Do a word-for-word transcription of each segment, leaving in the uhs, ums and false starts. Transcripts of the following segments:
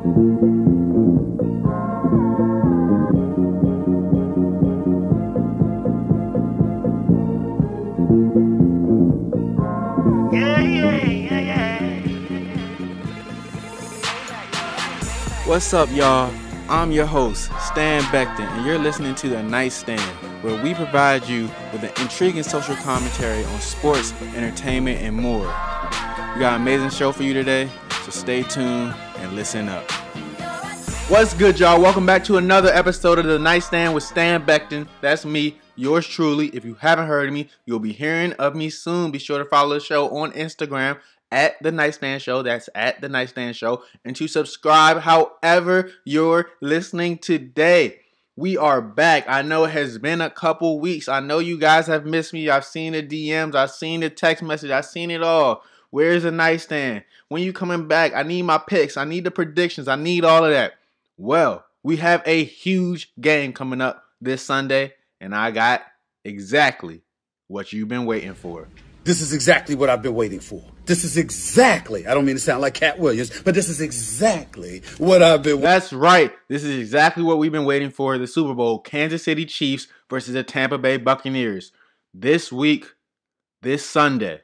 What's up, y'all? I'm your host, Stan Beckton, and you're listening to the NightStand, where we provide you with an intriguing social commentary on sports, entertainment, and more. We got an amazing show for you today, so stay tuned and listen up. What's good, y'all? Welcome back to another episode of the NightStand with Stan Beckton. That's me, yours truly. If you haven't heard of me, you'll be hearing of me soon. Be sure to follow the show on Instagram at the NightStand Show. That's at the NightStand Show. And to subscribe however you're listening today. We are back. I know it has been a couple weeks. I know you guys have missed me. I've seen the D Ms. I've seen the text message. I've seen it all. Where's the NightStand? When you coming back? I need my picks. I need the predictions. I need all of that. Well, we have a huge game coming up this Sunday. And I got exactly what you've been waiting for. This is exactly what I've been waiting for. This is exactly, I don't mean to sound like Cat Williams, but this is exactly what I've been waiting for. That's right. This is exactly what we've been waiting for. The Super Bowl, Kansas City Chiefs versus the Tampa Bay Buccaneers. This week, this Sunday,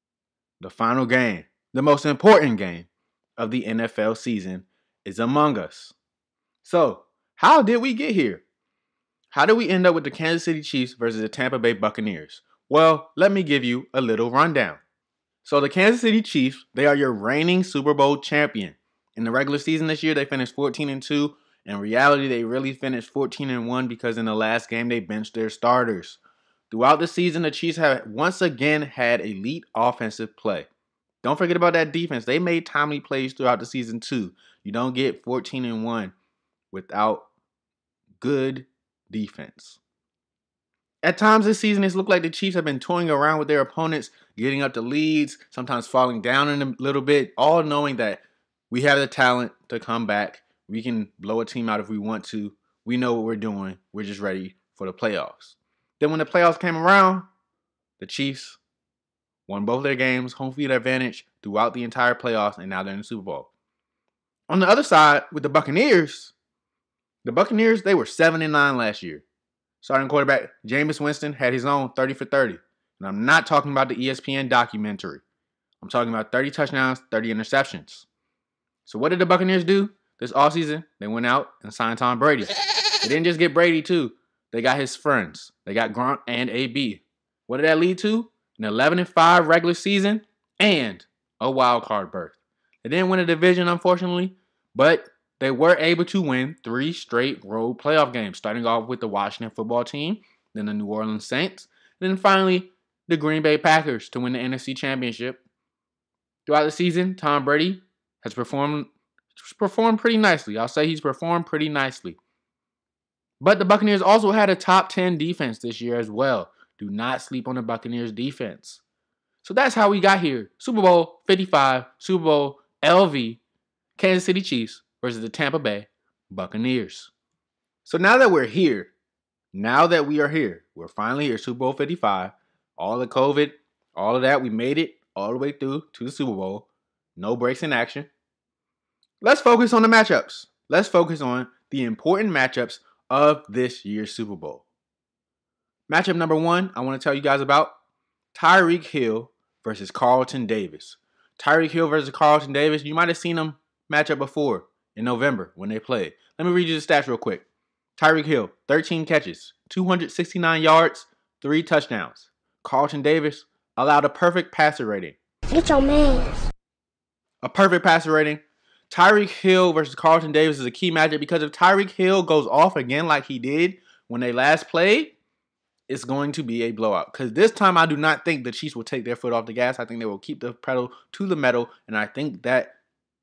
the final game, the most important game of the N F L season is among us. So, how did we get here? How did we end up with the Kansas City Chiefs versus the Tampa Bay Buccaneers? Well, let me give you a little rundown. So the Kansas City Chiefs, they are your reigning Super Bowl champion. In the regular season this year, they finished fourteen and two. In reality, they really finished fourteen and one because in the last game, they benched their starters. Throughout the season, the Chiefs have once again had elite offensive play. Don't forget about that defense. They made timely plays throughout the season too. You don't get fourteen and one without good defense. At times this season, it's looked like the Chiefs have been toying around with their opponents, getting up to leads, sometimes falling down in a little bit, all knowing that we have the talent to come back. We can blow a team out if we want to. We know what we're doing. We're just ready for the playoffs. Then when the playoffs came around, the Chiefs won both their games, home field advantage throughout the entire playoffs, and now they're in the Super Bowl. On the other side, with the Buccaneers, the Buccaneers, they were seven and nine last year. Starting quarterback Jameis Winston had his own thirty for thirty. And I'm not talking about the E S P N documentary. I'm talking about thirty touchdowns, thirty interceptions. So what did the Buccaneers do this offseason? They went out and signed Tom Brady. They didn't just get Brady too. They got his friends. They got Gronk and A B. What did that lead to? An eleven and five regular season and a wild card berth. They didn't win a division, unfortunately, but they were able to win three straight road playoff games, starting off with the Washington football team, then the New Orleans Saints, and then finally the Green Bay Packers to win the N F C Championship. Throughout the season, Tom Brady has performed, performed pretty nicely. I'll say he's performed pretty nicely. But the Buccaneers also had a top ten defense this year as well. Do not sleep on the Buccaneers defense. So that's how we got here. Super Bowl fifty-five, Super Bowl L V, Kansas City Chiefs versus the Tampa Bay Buccaneers. So now that we're here, now that we are here, we're finally here, Super Bowl fifty-five, all the COVID, all of that, we made it all the way through to the Super Bowl. No breaks in action. Let's focus on the matchups. Let's focus on the important matchups of this year's Super Bowl. Matchup number one, I want to tell you guys about Tyreek Hill versus Carlton Davis. Tyreek Hill versus Carlton Davis, you might have seen them match up before. In November when they played. Let me read you the stats real quick. Tyreek Hill, thirteen catches, two hundred sixty-nine yards, three touchdowns. Carlton Davis allowed a perfect passer rating. Get your man. A perfect passer rating. Tyreek Hill versus Carlton Davis is a key matchup because if Tyreek Hill goes off again like he did when they last played, it's going to be a blowout. Because this time I do not think the Chiefs will take their foot off the gas. I think they will keep the pedal to the metal. And I think that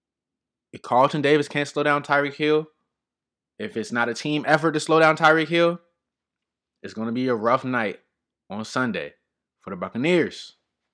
if Carlton Davis can't slow down Tyreek Hill, if it's not a team effort to slow down Tyreek Hill, it's going to be a rough night on Sunday for the Buccaneers.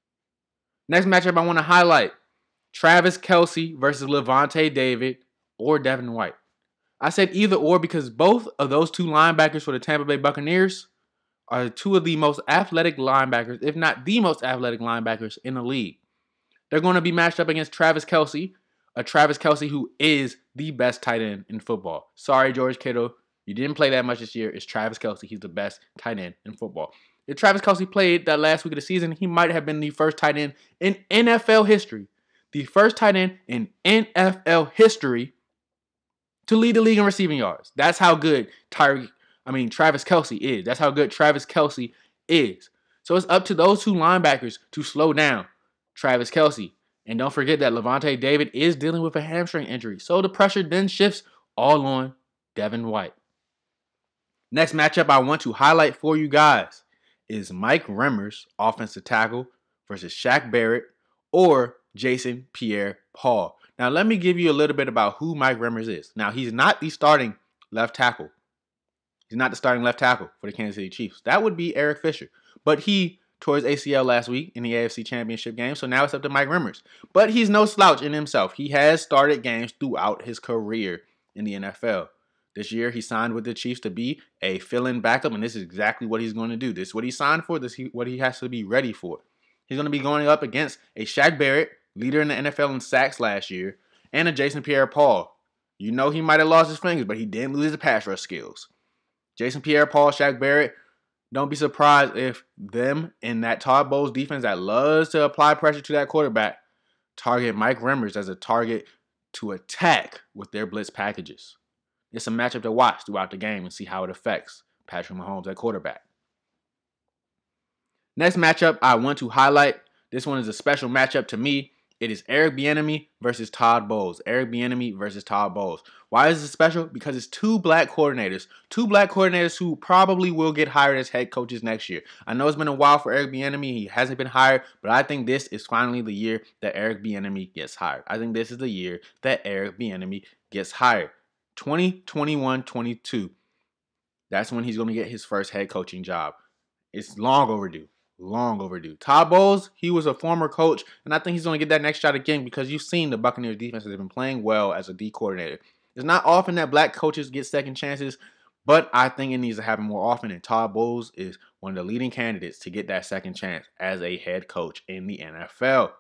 Next matchup I want to highlight, Travis Kelce versus Levante David or Devin White. I said either or because both of those two linebackers for the Tampa Bay Buccaneers are two of the most athletic linebackers, if not the most athletic linebackers in the league. They're going to be matched up against Travis Kelce, a Travis Kelce who is the best tight end in football. Sorry, George Kittle. You didn't play that much this year. It's Travis Kelce. He's the best tight end in football. If Travis Kelce played that last week of the season, he might have been the first tight end in N F L history. The first tight end in N F L history to lead the league in receiving yards. That's how good Tyreek, I mean Travis Kelce is. That's how good Travis Kelce is. So it's up to those two linebackers to slow down Travis Kelce. And don't forget that Levante David is dealing with a hamstring injury. So the pressure then shifts all on Devin White. Next matchup I want to highlight for you guys is Mike Remmers, offensive tackle, versus Shaq Barrett or Jason Pierre-Paul. Now, let me give you a little bit about who Mike Remmers is. Now, he's not the starting left tackle. He's not the starting left tackle for the Kansas City Chiefs. That would be Eric Fisher. But he tore his A C L last week in the A F C Championship game, so now it's up to Mike Remmers. But he's no slouch in himself. He has started games throughout his career in the N F L. This year, he signed with the Chiefs to be a fill-in backup, and this is exactly what he's going to do. This is what he signed for. This is what he has to be ready for. He's going to be going up against a Shaq Barrett, leader in the N F L in sacks last year, and a Jason Pierre-Paul. You know he might have lost his fingers, but he didn't lose his pass rush skills. Jason Pierre-Paul, Shaq Barrett, don't be surprised if them and that Todd Bowles defense that loves to apply pressure to that quarterback target Mike Remmers as a target to attack with their blitz packages. It's a matchup to watch throughout the game and see how it affects Patrick Mahomes at quarterback. Next matchup I want to highlight. This one is a special matchup to me. It is Eric Bieniemy versus Todd Bowles. Eric Bieniemy versus Todd Bowles. Why is it special? Because it's two black coordinators. Two black coordinators who probably will get hired as head coaches next year. I know it's been a while for Eric Bieniemy. He hasn't been hired, but I think this is finally the year that Eric Bieniemy gets hired. I think this is the year that Eric Bieniemy gets hired. twenty twenty-one twenty-two. That's when he's going to get his first head coaching job. It's long overdue. Long overdue. Todd Bowles, he was a former coach, and I think he's going to get that next shot again because you've seen the Buccaneers defense has been playing well as a D coordinator. It's not often that black coaches get second chances, but I think it needs to happen more often, and Todd Bowles is one of the leading candidates to get that second chance as a head coach in the N F L.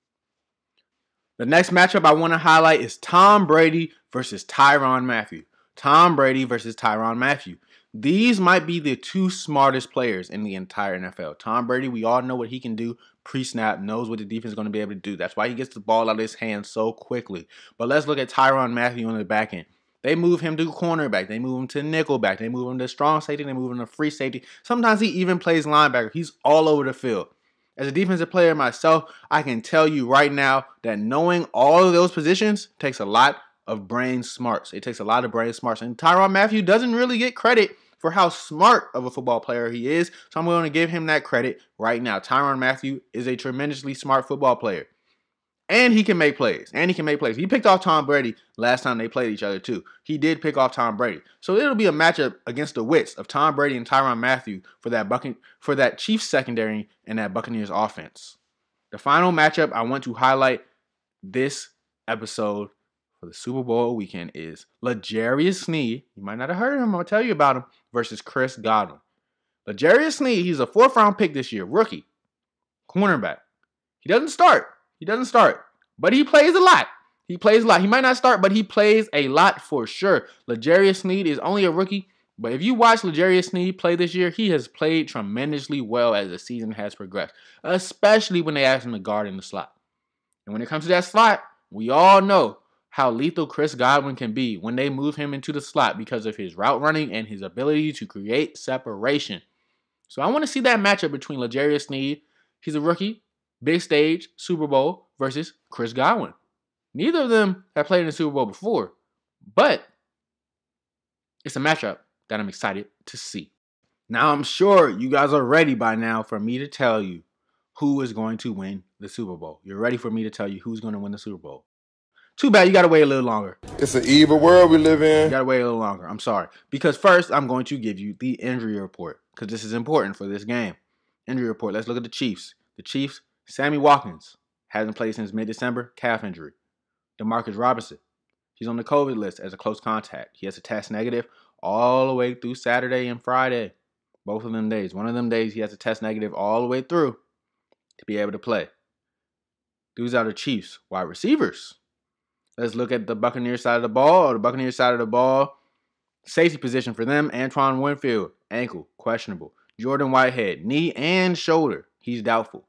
The next matchup I want to highlight is Tom Brady versus Tyrann Mathieu. Tom Brady versus Tyrann Mathieu. These might be the two smartest players in the entire N F L. Tom Brady, we all know what he can do pre-snap, knows what the defense is going to be able to do. That's why he gets the ball out of his hands so quickly. But let's look at Tyrann Mathieu on the back end. They move him to cornerback. They move him to nickelback. They move him to strong safety. They move him to free safety. Sometimes he even plays linebacker. He's all over the field. As a defensive player myself, I can tell you right now that knowing all of those positions takes a lot of brain smarts. It takes a lot of brain smarts. And Tyrann Mathieu doesn't really get credit for how smart of a football player he is. So I'm going to give him that credit right now. Tyrann Mathieu is a tremendously smart football player. And he can make plays. And he can make plays. He picked off Tom Brady last time they played each other too. He did pick off Tom Brady. So it'll be a matchup against the wits of Tom Brady and Tyrann Mathieu for that Buccan- for that Chiefs secondary and that Buccaneers offense. The final matchup I want to highlight this episode for the Super Bowl weekend is L'Jarius Sneed. You might not have heard of him. I'm going to tell you about him. Versus Chris Godwin. L'Jarius Sneed, he's a fourth round pick this year. Rookie. Cornerback. He doesn't start. He doesn't start. But he plays a lot. He plays a lot. He might not start, but he plays a lot for sure. L'Jarius Sneed is only a rookie. But if you watch L'Jarius Sneed play this year, he has played tremendously well as the season has progressed. Especially when they ask him to guard in the slot. And when it comes to that slot, we all know how lethal Chris Godwin can be when they move him into the slot because of his route running and his ability to create separation. So I want to see that matchup between L'Jarius Sneed, he's a rookie, big stage, Super Bowl, versus Chris Godwin. Neither of them have played in the Super Bowl before, but it's a matchup that I'm excited to see. Now I'm sure you guys are ready by now for me to tell you who is going to win the Super Bowl. You're ready for me to tell you who's going to win the Super Bowl. Too bad you got to wait a little longer. It's an evil world we live in. You got to wait a little longer. I'm sorry. Because first, I'm going to give you the injury report. Because this is important for this game. Injury report. Let's look at the Chiefs. The Chiefs, Sammy Watkins. Hasn't played since mid-December. Calf injury. DeMarcus Robinson. He's on the COVID list as a close contact. He has to test negative all the way through Saturday and Friday. Both of them days. One of them days, he has to test negative all the way through to be able to play. These are the Chiefs wide receivers. Let's look at the Buccaneers side of the ball. Or the Buccaneers side of the ball, safety position for them, Antoine Winfield, ankle, questionable. Jordan Whitehead, knee and shoulder, he's doubtful.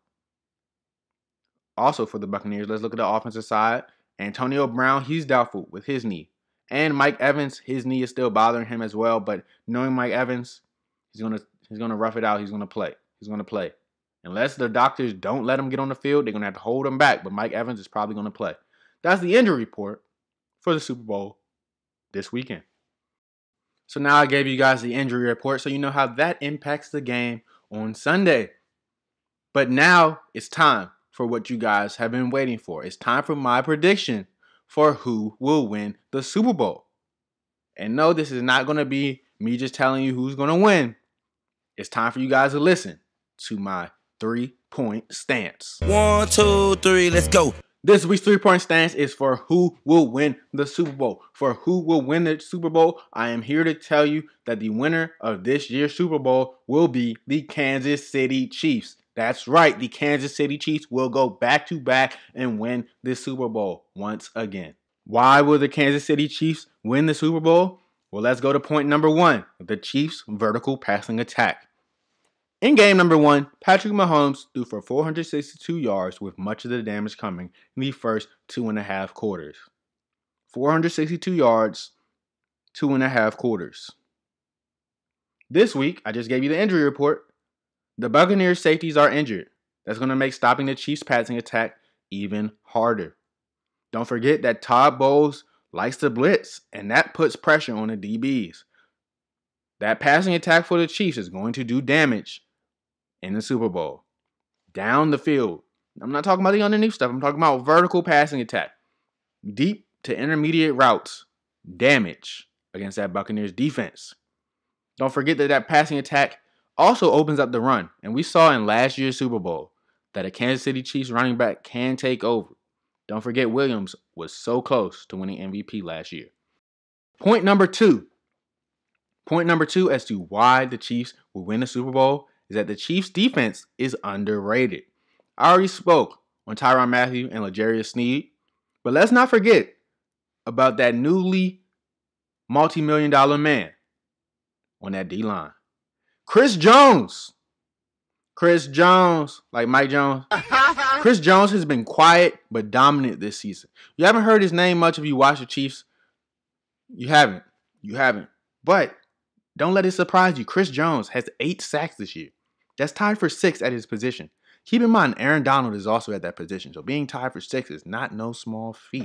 Also for the Buccaneers, let's look at the offensive side. Antonio Brown, he's doubtful with his knee. And Mike Evans, his knee is still bothering him as well. But knowing Mike Evans, he's gonna he's gonna rough it out. He's gonna play. He's gonna play. Unless the doctors don't let him get on the field, they're gonna have to hold him back. But Mike Evans is probably gonna play. That's the injury report for the Super Bowl this weekend. So now I gave you guys the injury report, so you know how that impacts the game on Sunday. But now it's time for what you guys have been waiting for. It's time for my prediction for who will win the Super Bowl. And no, this is not going to be me just telling you who's going to win. It's time for you guys to listen to my three-point stance. One, two, three, let's go. This week's three-point stance is for who will win the Super Bowl. For who will win the Super Bowl, I am here to tell you that the winner of this year's Super Bowl will be the Kansas City Chiefs. That's right, the Kansas City Chiefs will go back-to-back and win this Super Bowl once again. Why will the Kansas City Chiefs win the Super Bowl? Well, let's go to point number one, the Chiefs' vertical passing attack. In game number one, Patrick Mahomes threw for four hundred sixty-two yards with much of the damage coming in the first two and a half quarters. four hundred sixty-two yards, two and a half quarters. This week, I just gave you the injury report. The Buccaneers safeties are injured. That's going to make stopping the Chiefs' passing attack even harder. Don't forget that Todd Bowles likes to blitz, and that puts pressure on the D Bs. That passing attack for the Chiefs is going to do damage in the Super Bowl. Down the field. I'm not talking about the underneath stuff. I'm talking about vertical passing attack. Deep to intermediate routes. Damage against that Buccaneers defense. Don't forget that that passing attack also opens up the run. And we saw in last year's Super Bowl that a Kansas City Chiefs running back can take over. Don't forget Williams was so close to winning M V P last year. Point number two. Point number two as to why the Chiefs will win the Super Bowl is that the Chiefs' defense is underrated. I already spoke on Tyrann Mathieu and L'Jarius Sneed, but let's not forget about that newly multi-million dollar man on that D-line. Chris Jones. Chris Jones, like Mike Jones. Chris Jones has been quiet but dominant this season. You haven't heard his name much if you watch the Chiefs. You haven't. You haven't. But don't let it surprise you. Chris Jones has eight sacks this year. That's tied for six at his position. Keep in mind, Aaron Donald is also at that position. So being tied for six is not no small feat.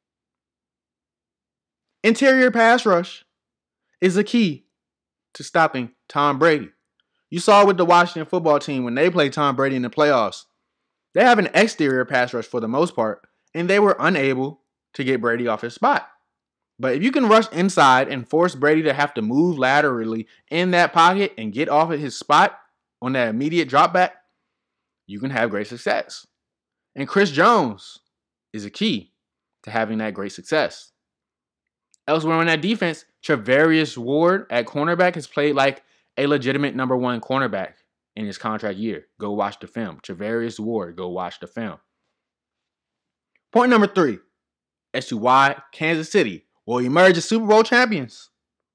Interior pass rush is the key to stopping Tom Brady. You saw with the Washington football team when they played Tom Brady in the playoffs. They have an exterior pass rush for the most part, and they were unable to get Brady off his spot. But if you can rush inside and force Brady to have to move laterally in that pocket and get off at his spot on that immediate drop back, you can have great success. And Chris Jones is a key to having that great success. Elsewhere on that defense, Charvarius Ward at cornerback has played like a legitimate number one cornerback in his contract year. Go watch the film. Charvarius Ward, go watch the film. Point number three as to why Kansas City will emerge as Super Bowl champions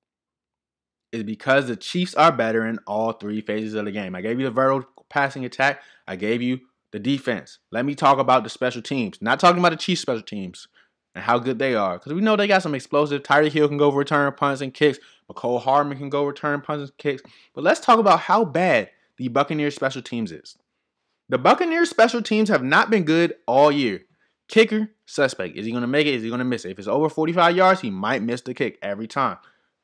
is because the Chiefs are better in all three phases of the game. I gave you the vertical passing attack. I gave you the defense. Let me talk about the special teams. Not talking about the Chiefs special teams and how good they are, because we know they got some explosive. Tyreek Hill can go return punts and kicks. McCole Hardman can go return punts and kicks. But let's talk about how bad the Buccaneers special teams is. The Buccaneers special teams have not been good all year. Kicker, suspect. Is he going to make it? Is he going to miss it? If it's over forty-five yards, he might miss the kick every time.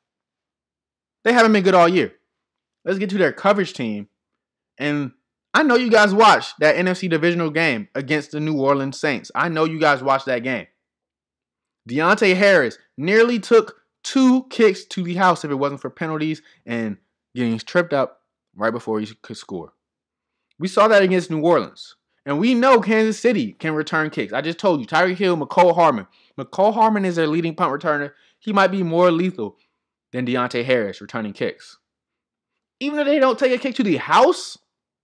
They haven't been good all year. Let's get to their coverage team. And I know you guys watched that N F C divisional game against the New Orleans Saints. I know you guys watched that game. Deontay Harris nearly took two kicks to the house if it wasn't for penalties and getting tripped up right before he could score. We saw that against New Orleans. And we know Kansas City can return kicks. I just told you, Tyreek Hill, McCole Hardman. McCole Hardman is their leading punt returner. He might be more lethal than Deontay Harris returning kicks. Even if they don't take a kick to the house,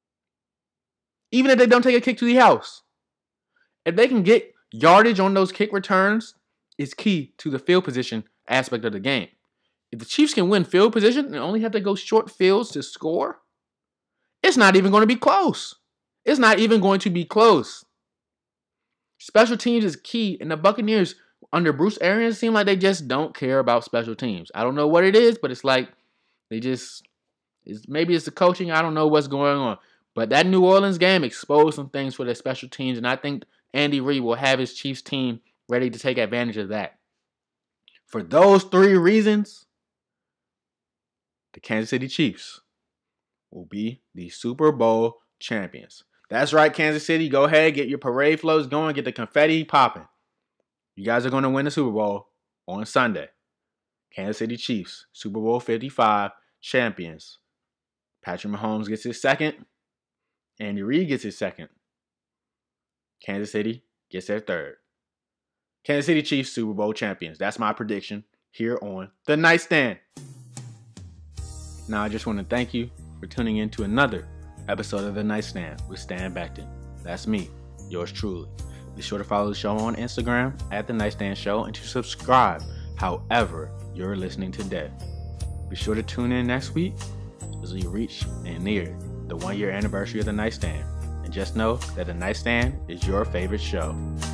even if they don't take a kick to the house, if they can get yardage on those kick returns is key to the field position aspect of the game. If the Chiefs can win field position and only have to go short fields to score, it's not even going to be close. It's not even going to be close. Special teams is key, and the Buccaneers under Bruce Arians seem like they just don't care about special teams. I don't know what it is, but it's like they just, it's, maybe it's the coaching. I don't know what's going on. But that New Orleans game exposed some things for their special teams, and I think Andy Reid will have his Chiefs team ready to take advantage of that. For those three reasons, the Kansas City Chiefs will be the Super Bowl champions. That's right, Kansas City. Go ahead, get your parade floats going, get the confetti popping. You guys are going to win the Super Bowl on Sunday. Kansas City Chiefs, Super Bowl fifty-five champions. Patrick Mahomes gets his second. Andy Reid gets his second. Kansas City gets their third. Kansas City Chiefs, Super Bowl champions. That's my prediction here on The Nightstand. Now, I just want to thank you for tuning in to another episode of The Nightstand with Stan Beckton. That's me, yours truly. Be sure to follow the show on Instagram at The Nightstand Show and to subscribe however you're listening today. Be sure to tune in next week as we reach and near the one year anniversary of The Nightstand. And just know that The Nightstand is your favorite show.